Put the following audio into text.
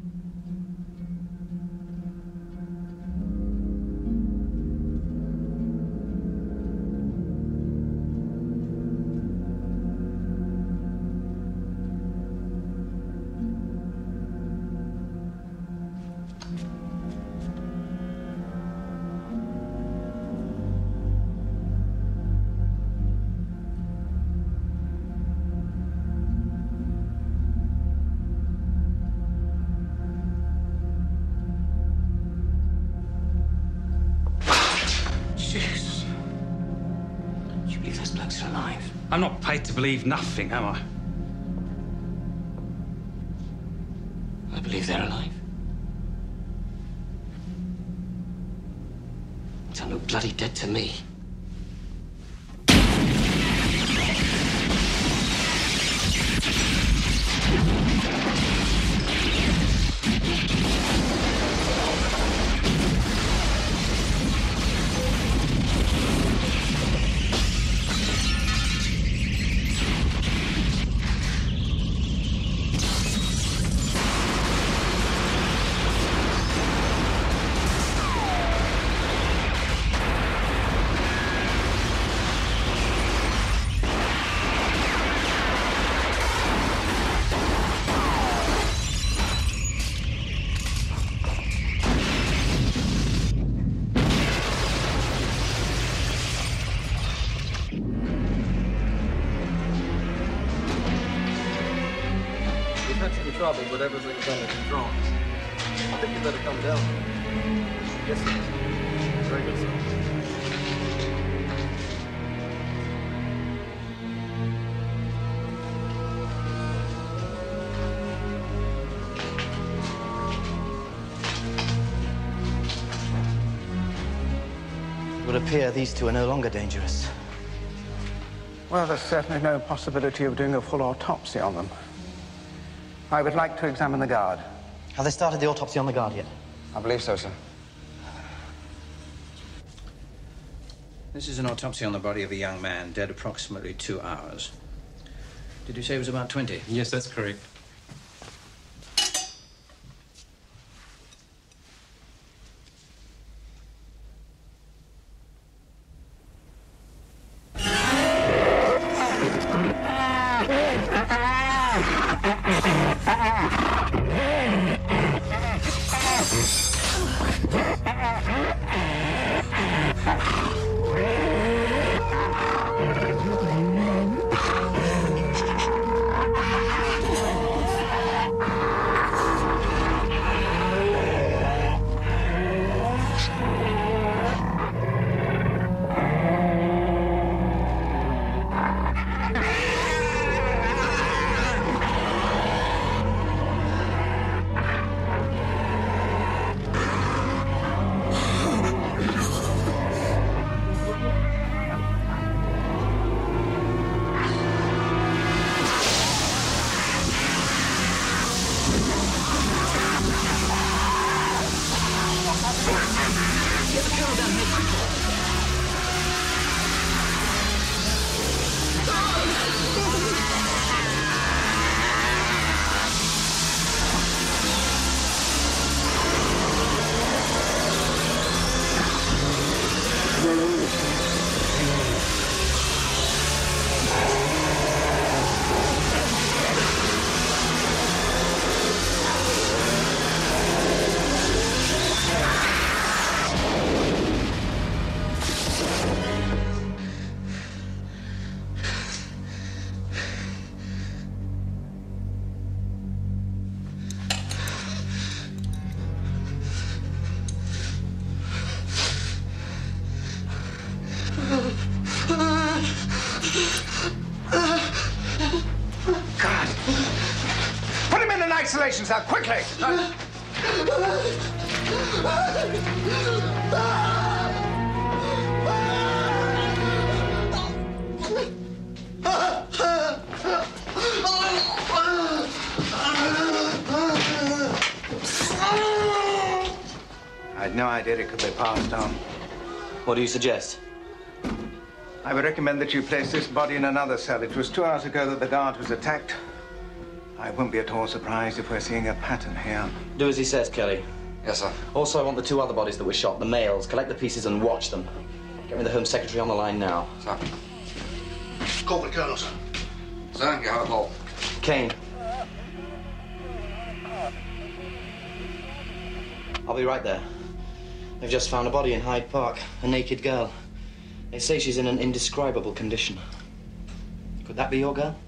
I'm not paid to believe nothing, am I? I believe they're alive. They look bloody dead to me. Trouble, but everything's under control. I think you better come down. Yes, sir. Very good, sir. It would appear these two are no longer dangerous. Well, there's certainly no possibility of doing a full autopsy on them. I would like to examine the guard. Have they started the autopsy on the guard yet? I believe so, sir. This is an autopsy on the body of a young man, dead approximately 2 hours. Did you say he was about 20? Yes, that's correct. God! Put him in an isolation cell, quickly! I had no idea it could be passed on. What do you suggest? I would recommend that you place this body in another cell. It was 2 hours ago that the guard was attacked. I won't be at all surprised if we're seeing a pattern here. Do as he says, Kelly. Yes, sir. Also, I want the 2 other bodies that were shot, the males. Collect the pieces and watch them. Get me the Home Secretary on the line now. Sir. Call for the Colonel, sir. Sir, you have a call. Kane. I'll be right there. They've just found a body in Hyde Park, a naked girl. They say she's in an indescribable condition. Could that be your girl?